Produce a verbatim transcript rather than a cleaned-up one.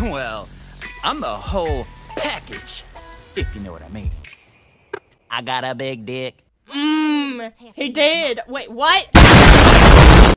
Well, I'm the whole package, if you know what I mean. I got a big dick. Mmm, he did. Wait, what?